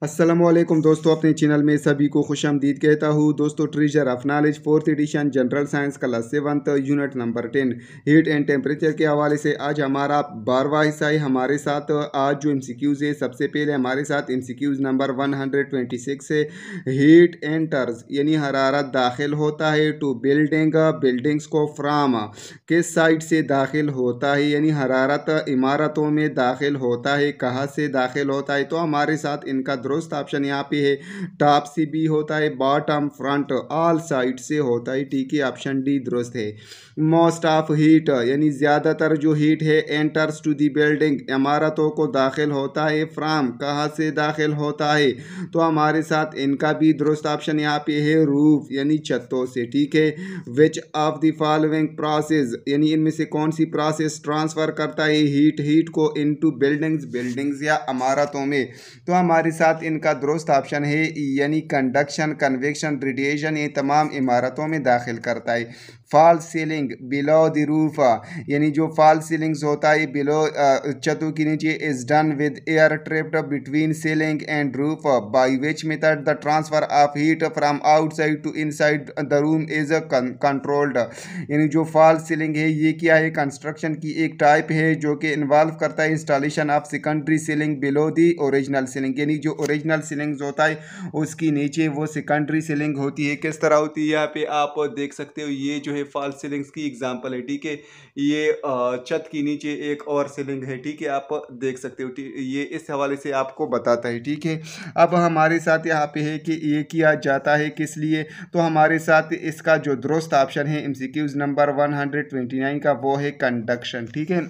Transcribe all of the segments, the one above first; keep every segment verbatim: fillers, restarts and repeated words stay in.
अस्सलामुअलैकुम दोस्तों, अपने चैनल में सभी को खुशामदीद कहता हूँ। दोस्तों, treasure of knowledge fourth edition general science class seventh unit number ten heat and temperature के हवाले से आज हमारा बारहवां हिस्सा है। हमारे साथ आज जो एमसीक्यूज़ है, सबसे पहले हमारे साथ MCQs number one hundred twenty six है। हीट एंटर्स यानी हरारत दाखिल होता है टू बिल्डिंग, बिल्डिंग्स को फ्राम किस साइड से दाखिल होता है, यानी हरारत इमारतों में दाखिल होता है, कहाँ से दाखिल होता है। तो हमारे साथ इनका दुरुस्त ऑप्शन यहाँ पे है, टॉप से भी होता है, बॉटम, फ्रंट, ऑल साइड से होता है। ठीक है, ऑप्शन डी दुरुस्त है। मोस्ट ऑफ हीट यानी ज़्यादातर जो हीट है एंटर्स टू दी बिल्डिंग, इमारतों को दाखिल होता है, फ्राम कहाँ से दाखिल होता है। तो हमारे साथ इनका भी दुरुस्त ऑप्शन यहाँ पे है, रूफ यानी छतों से। ठीक है, which of the following process यानी इनमें से कौन सी प्रोसेस ट्रांसफ़र करता है हीट हीट को इनटू बिल्डिंग्स, बिल्डिंग्स या इमारतों में। तो हमारे साथ इनका दुरुस्त ऑप्शन है यानी कंडक्शन, कन्वेक्शन, रेडिएशन, ये तमाम इमारतों में दाखिल करता है। False ceiling below the roof यानी जो फॉल्स सीलिंग्स होता है बिलो छतों के नीचे, is done with air trapped between ceiling and roof by which method the transfer of heat from outside to inside the room is controlled. यानी जो false ceiling है ये क्या है, कंस्ट्रक्शन की एक टाइप है जो कि इन्वॉल्व करता है installation of secondary ceiling below the original ceiling. यानी जो ओरिजिनल सीलिंग होता है उसकी नीचे वो सेकेंडरी सीलिंग होती है। किस तरह होती है यहाँ पे आप देख सकते हो, ये जो है फॉल्स सीलिंग्स की एग्जांपल है। ठीक है, ये छत के नीचे एक और सीलिंग है। ठीक है, आप देख सकते हो, ये इस हवाले से आपको बताता है। ठीक है, अब हमारे साथ यहाँ पे है कि ये किया जाता है किस लिए। तो हमारे साथ इसका जो दुरुस्त ऑप्शन है MCQs number one hundred twenty nine का, वो है कंडक्शन। ठीक है,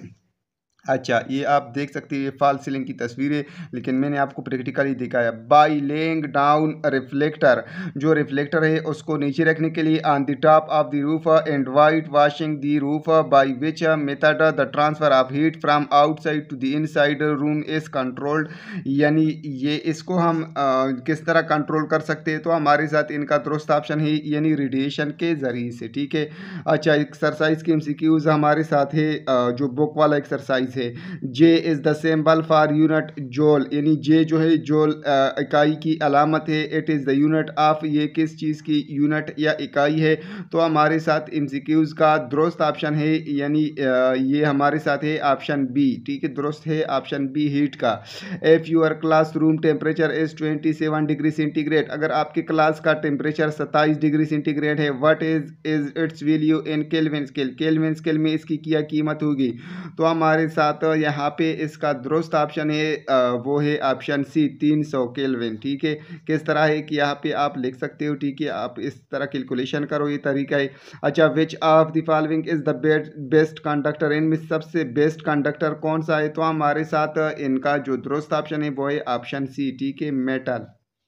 अच्छा ये आप देख सकते हैं, ये फॉल सीलिंग की तस्वीर है, लेकिन मैंने आपको प्रैक्टिकली दिखाया। बाई लेइंग डाउन रिफ्लेक्टर, जो रिफ्लेक्टर है उसको नीचे रखने के लिए on the top of the roof and white washing the roof by which method the transfer of heat from outside to the inside room is controlled. यानी ये इसको हम आ, किस तरह कंट्रोल कर सकते हैं। तो हमारे साथ इनका दुरुस्त ऑप्शन है यानी रेडिएशन के ज़रिए से। ठीक है, अच्छा एक्सरसाइज की एमसीक्यूज हमारे साथ है, आ, जो बुक वाला एक्सरसाइज है। J is the symbol for unit joule, यानी जे जो है जोल इकाई की अलामत है। It is the unit of, ये किस चीज़ की यूनिट या इकाई है। तो हमारे साथ एमसीक्यूज का दुरुस्त ऑप्शन है यानी ये हमारे साथ है ऑप्शन बी। ठीक है, दुरुस्त है ऑप्शन बी हीट का। If your class room temperature is twenty seven degree centigrade, अगर आपके क्लास का टेम्परेचर सत्ताईस डिग्री सेंटीग्रेड है, what is is its value in Kelvin scale, Kelvin scale में इसकी क्या कीमत होगी। तो हमारे साथ यहाँ पे इसका दुरुस्त ऑप्शन है वो है ऑप्शन सी, तीन सौ केल्विन। ठीक है, किस तरह है कि यहाँ पे आप लिख सकते हो। ठीक है, आप इस तरह कैलकुलेशन करो, ये तरीका है। अच्छा, which of the following is the best conductor, इनमें सबसे बेस्ट कंडक्टर कौन सा है। तो हमारे साथ इनका जो दुरुस्त ऑप्शन है वो है ऑप्शन सी। ठीक है, metal.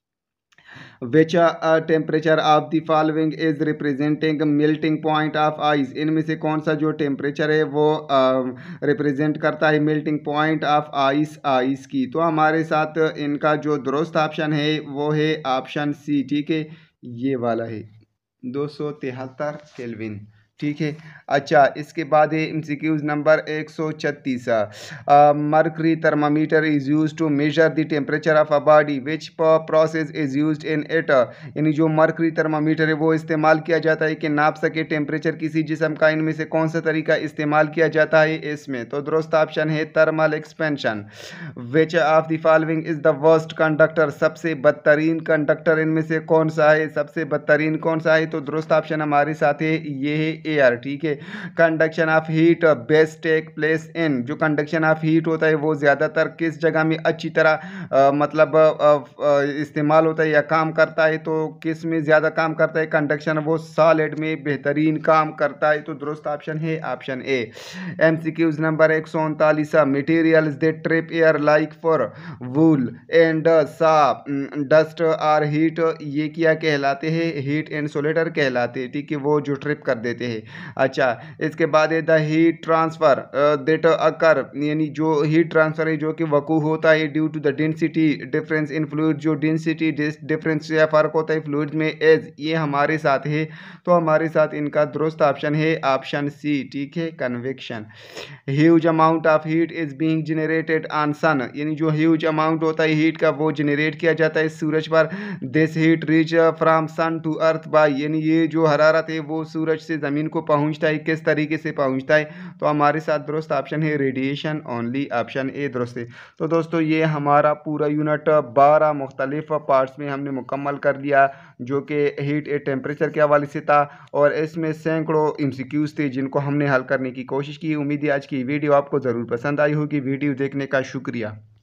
Which temperature of the following is representing melting point of ice, इनमें से कौन सा जो टेम्परेचर है वो रिप्रेजेंट uh, करता है melting point of ice, ice की। तो हमारे साथ इनका जो दुरुस्त ऑप्शन है वो है ऑप्शन सी। ठीक है, ये वाला है दो सौ तिहत्तर केल्विन। ठीक है, अच्छा इसके बाद है एमसीक्यूज नंबर एक सौ छत्तीस। Mercury thermometer is use to measure the temperature of a body, which process is use in it. यानी जो मर्करी थर्मामीटर है वो इस्तेमाल किया जाता है कि नाप सके टेम्परेचर किसी जिस्म का, इनमें से कौन सा तरीका इस्तेमाल किया जाता है इसमें। तो दुरुस्त ऑप्शन है thermal expansion. Which of the following is the worst conductor, सबसे बदतरीन कंडक्टर इनमें से कौन सा है, सबसे बदतरीन कौन सा है। तो दुरुस्त ऑप्शन हमारे साथ है ये है एयर। ठीक है, conduction of heat best take place in, जो कंडक्शन ऑफ हीट होता है वो ज़्यादातर किस जगह में अच्छी तरह आ, मतलब इस्तेमाल होता है या काम करता है। तो किस में ज़्यादा काम करता है कंडक्शन, वो सॉलिड में बेहतरीन काम करता है। तो दुरुस्त ऑप्शन है ऑप्शन ए। एमसीक्यूज नंबर एक सौ उनतालीस। Materials that trap air like fur wool and sawdust are heat, ये क्या कहलाते हैं, हीट इंसुलेटर कहलाते हैं। ठीक है, वो जो ट्रिप कर देते हैं। है। अच्छा, इसके बाद है the heat transfer that occur, यानी जो हीट ट्रांसफ़र है जो कि वकू होता है due to the density difference in fluid, जो डेंसिटी डिफरेंस या फ़र्क होता है फ्लूइड में, एज ये हमारे साथ है। तो हमारे साथ इनका दुरुस्त ऑप्शन है ऑप्शन सी, ठीक है, convection. Huge amount of heat is being generated on sun, यानी जो ह्यूज अमाउंट होता है हीट का वो जनरेट किया जाता है सूरज पर। This heat reach from sun to earth by, यानी ये जो हरारत है वो सूरज से ज़मीन को पहुंचता है, किस तरीके से पहुंचता है? तो हमारे साथ दुरुस्त ऑप्शन है रेडिएशन ओनली, ऑप्शन ए दुरुस्त है। तो दोस्तों ये हमारा पूरा यूनिट बारह मुख्तलिफ पार्ट्स में हमने मुकम्मल कर लिया, जो कि हीट ए टेम्परेचर के हवाले से था, और इसमें सैकड़ों एमसीक्यूज़ थे जिनको हमने हल करने की कोशिश की। उम्मीद है आज की वीडियो आपको ज़रूर पसंद आई होगी। वीडियो देखने का शुक्रिया।